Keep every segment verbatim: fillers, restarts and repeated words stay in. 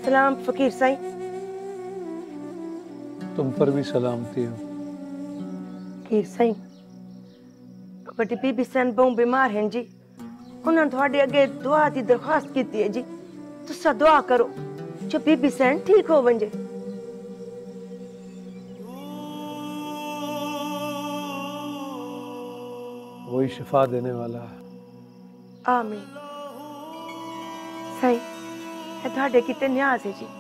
सलाम फकीर साईं। तुम पर भी सलामती हो। फकीर साईं, बड़ी बीबी सन बहु बीमार हैं जी। उन्होंने थोड़े अगे दुआ की दरख्वास्त की है जी। तुसा दुआ करो जो बीबी सन ठीक हो वंजे। वही शिफा देने वाला है। आमीन। साईं है थोड़े किते न्याज है जी।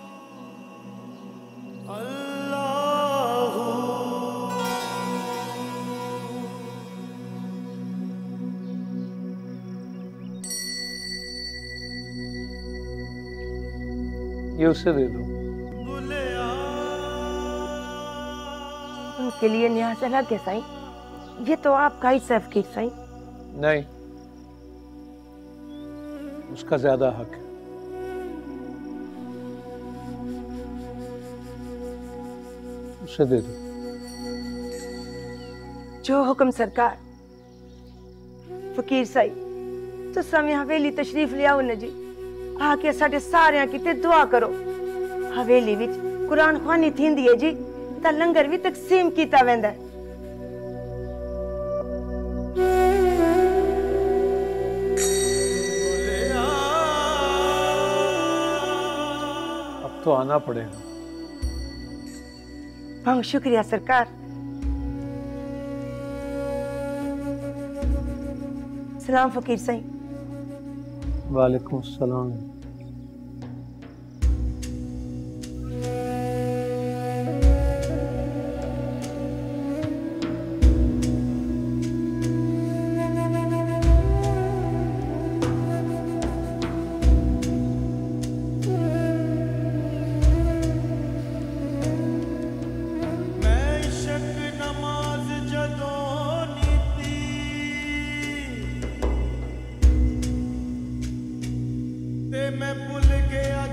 ये उसे दे दो। उनके लिए न्याज अलग है साईं। ये तो आपका ही है फकीर साईं। नहीं, उसका ज्यादा हक है। उसे दे दो। जो हुक्म सरकार। फकीर साईं तो समय हवेली तशरीफ ले आओ न जी। आके साडे सारे किते दुआ करो। हवेली विच कुरान ख्वानी थींदी है जी। ता लंगर भी तकसीम कीता वेंदा है। अब तो आना पड़ेगा। बहुत शुक्रिया सरकार। सलाम फकीर साईं। वालेकुम सलाम। मैं भूल गया